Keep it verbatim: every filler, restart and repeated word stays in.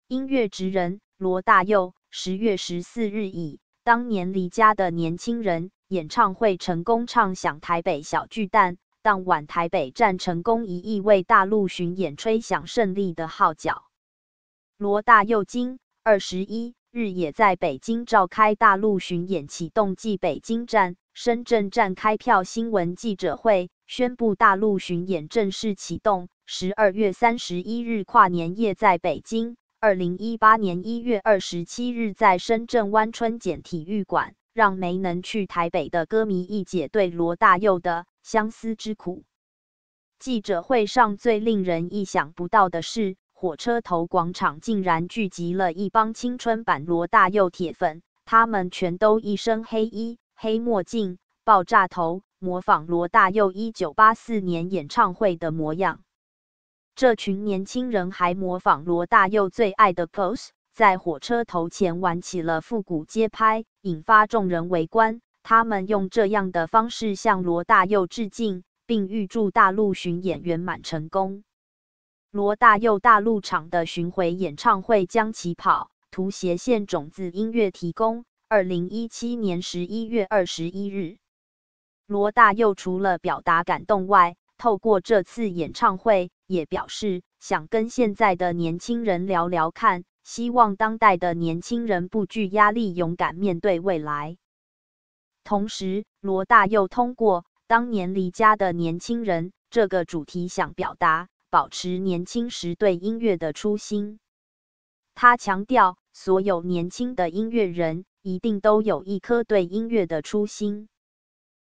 音乐职人罗大佑，十月十四日以当年离家的年轻人演唱会成功唱响台北小巨蛋。当晚台北站成功一亿为大陆巡演吹响胜利的号角。罗大佑今二十一日也在北京召开大陆巡演启动暨北京站、深圳站开票新闻记者会，宣布大陆巡演正式启动。十二月三十一日跨年夜在北京，二零一八年一月二十七日在深圳湾春茧体育馆，让没能去台北的歌迷一解对罗大佑的相思之苦。记者会上最令人意想不到的是，火车头广场竟然聚集了一帮青春版罗大佑铁粉，他们全都一身黑衣、黑墨镜、爆炸头，模仿罗大佑一九八四年演唱会的模样。这群年轻人还模仿罗大佑最爱的 pose， 在火车头前玩起了复古街拍，引发众人围观。他们用这样的方式向罗大佑致敬，并预祝大陆巡演圆满成功。罗大佑大陆场的巡回演唱会将起跑，图斜线种子音乐提供。二零一七年十一月二十一日，罗大佑除了表达感动外，透过这次演唱会，也表示想跟现在的年轻人聊聊看，希望当代的年轻人不惧压力，勇敢面对未来。同时，罗大佑通过当年离家的年轻人这个主题想表达保持年轻时对音乐的初心。他强调，所有年轻的音乐人一定都有一颗对音乐的初心。